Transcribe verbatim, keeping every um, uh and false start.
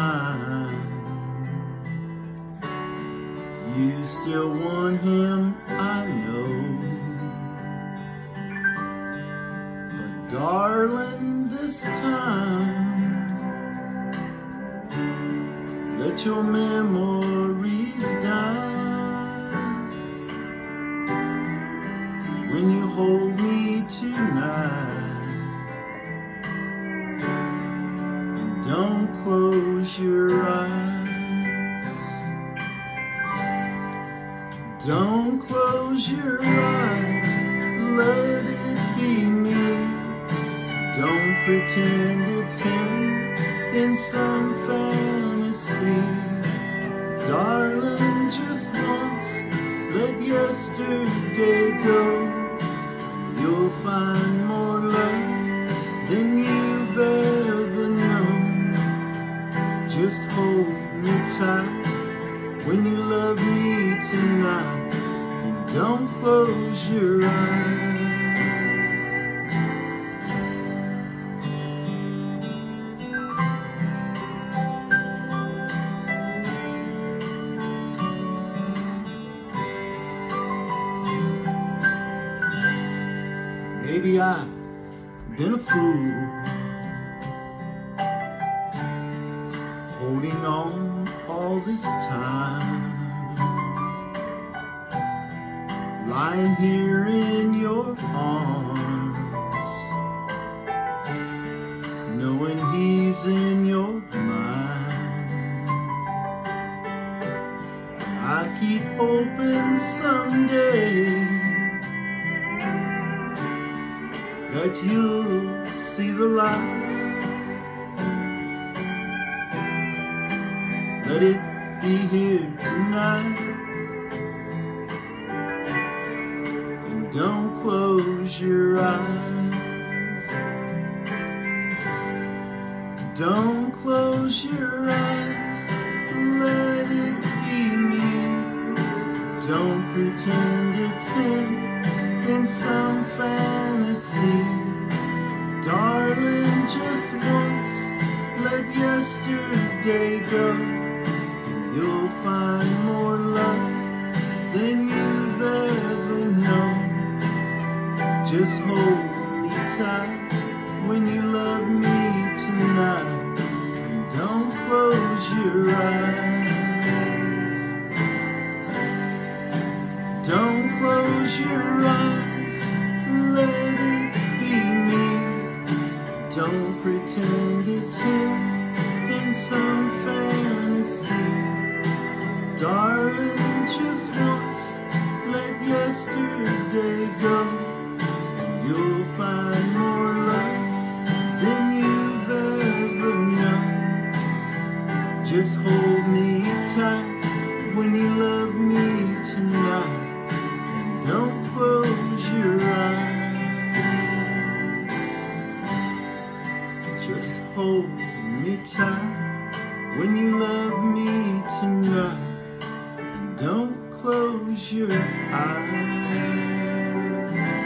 mine. You still want him, I know, but darling, this time let your memories die. When you hold me tonight, and don't close your eyes. Don't close your eyes, let it be me. Don't pretend it's him in some fantasy. Darling, just once, let yesterday go. You'll find more love than you've ever known. Just hold me tight when you love me tonight, and don't close your eyes. Maybe I've been a fool, holding on all this time, lying here in your arms, knowing he's in your mind. I keep hoping someday that you'll see the light. Let it be here tonight, and don't close your eyes. Don't close your eyes, let it be me. Don't pretend it's him in some fantasy. Darling, just once, let yesterday go. You'll find more love than you've ever known. Just hold me tight when you love me tonight, and don't close your eyes. Don't close your eyes, let it be me. Don't pretend it's him in some fantasy. Darling, just once, let yesterday go. You'll find more love than you've ever known. Just hold me tight when you love me tonight, and don't close your eyes. Just hold me tight when you love me tonight, and don't close your eyes.